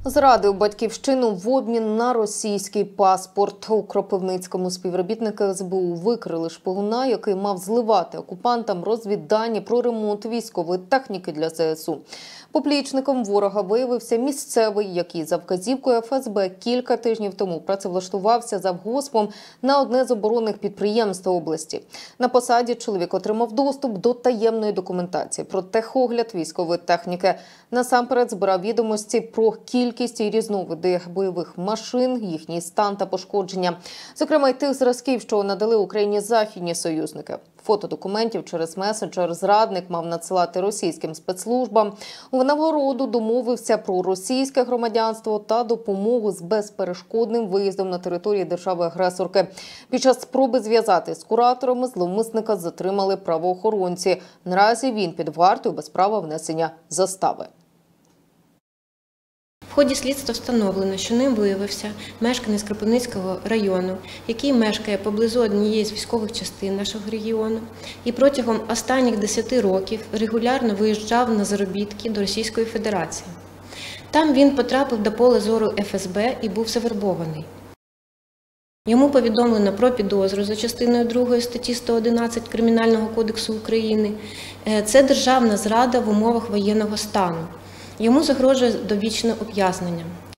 Зрадив батьківщину в обмін на російський паспорт. У Кропивницькому співробітники СБУ викрили шпигуна, який мав зливати окупантам розвіддані про ремонт військової техніки для ЗСУ. Поплічником ворога виявився місцевий, який за вказівкою ФСБ кілька тижнів тому працевлаштувався завгоспом на одне з оборонних підприємств області. На посаді чоловік отримав доступ до таємної документації про техогляд військової техніки. Насамперед збирав відомості про кількість і різновиди бойових машин, їхній стан та пошкодження. Зокрема, й тих зразків, що надали Україні західні союзники. Фото документів через меседжер зрадник мав надсилати російським спецслужбам. У нагороду домовився про російське громадянство та допомогу з безперешкодним виїздом на території держави-агресорки. Під час спроби зв'язати з кураторами зловмисника затримали правоохоронці. Наразі він під вартою без права внесення застави. В ході слідства встановлено, що ним виявився мешканець Кропивницького району, який мешкає поблизу однієї з військових частин нашого регіону і протягом останніх 10 років регулярно виїжджав на заробітки до Російської Федерації. Там він потрапив до поля зору ФСБ і був завербований. Йому повідомлено про підозру за частиною 2 статті 111 Кримінального кодексу України. Це державна зрада в умовах воєнного стану. Йому загрожує довічне ув'язнення.